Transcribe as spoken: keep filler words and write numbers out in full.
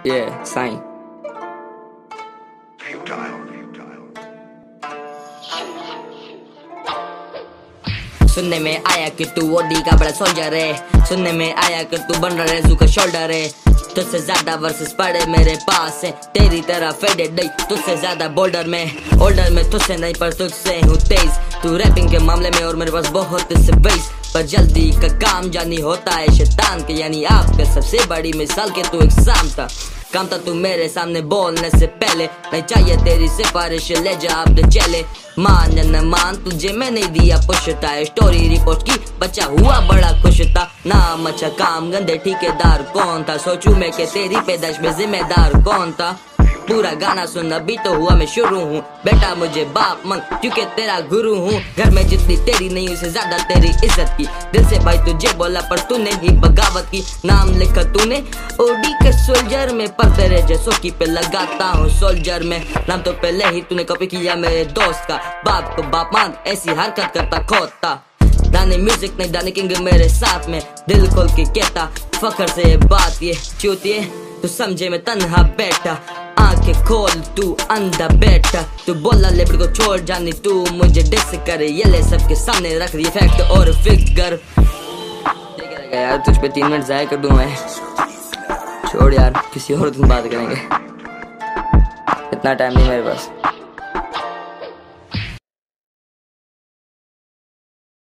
Yeah, Sai. सुनने में आया कि तू ओडी का बड़ा सोल्जर है, सुनने में आया कि तू बन रहा रेजू का शोल्डर है। तुझसे ज्यादा वर्सेस पड़े मेरे पास है, तेरी तरह फेडेड नहीं, तुझसे ज्यादा बोल्डर में ओल्डर में तुझसे नहीं पर तुझसे हूँ तेज। तू रैपिंग के मामले में और मेरे पास बहुत स्पेस, पर जल्दी का काम जानी होता है शैतान के, यानी आपका सबसे बड़ी मिसाल के तू एग्जाम था। काम था तू मेरे सामने बोलने से पहले, नहीं चाहिए तेरी सिफारिश, ले जा आप दे चले। मान या न मान तुझे मैं नहीं दिया पुछता है, स्टोरी रिपोर्ट की बच्चा हुआ बड़ा खुश था। नाम अच्छा काम गंदे ठेकेदार कौन था, सोचूं मैं कि तेरी पैदाइश में जिम्मेदार कौन था। पूरा गाना सुन अभी तो हुआ मैं शुरू हूँ, बेटा मुझे बाप मंग क्योंकि तेरा गुरु हूँ। घर में जितनी तेरी नहीं उससे ज्यादा तेरी इज्जत की, दिल से भाई तुझे बोला पर तूने ही बगावत की। नाम लिखा तूने ओडी के सोल्जर में, पर तेरे जैसों की पे लगाता हूँ सोल्जर में। नाम तो पहले ही तूने कॉपी किया मेरे दोस्त का, बाप को बाप मान ऐसी हरकत करता खोता। दाने म्यूजिक नहीं दाने किंग मेरे साथ में, दिल खोल के कहता फखर से बात ये चूतिए। तू समझे मैं तन्हा बैठा, आंखें खोल तू अंधा बैठा। तू बोला लेबर को छोड़ जानी, तू मुझे डिस करे, ये ले सबके सामने रख रही फैक्ट और फिगर। यार तुझ पे तीन मिनट जाया कर दूं मैं, छोड़ यार किसी और दिन बात करेंगे, इतना टाइम नहीं मेरे पास।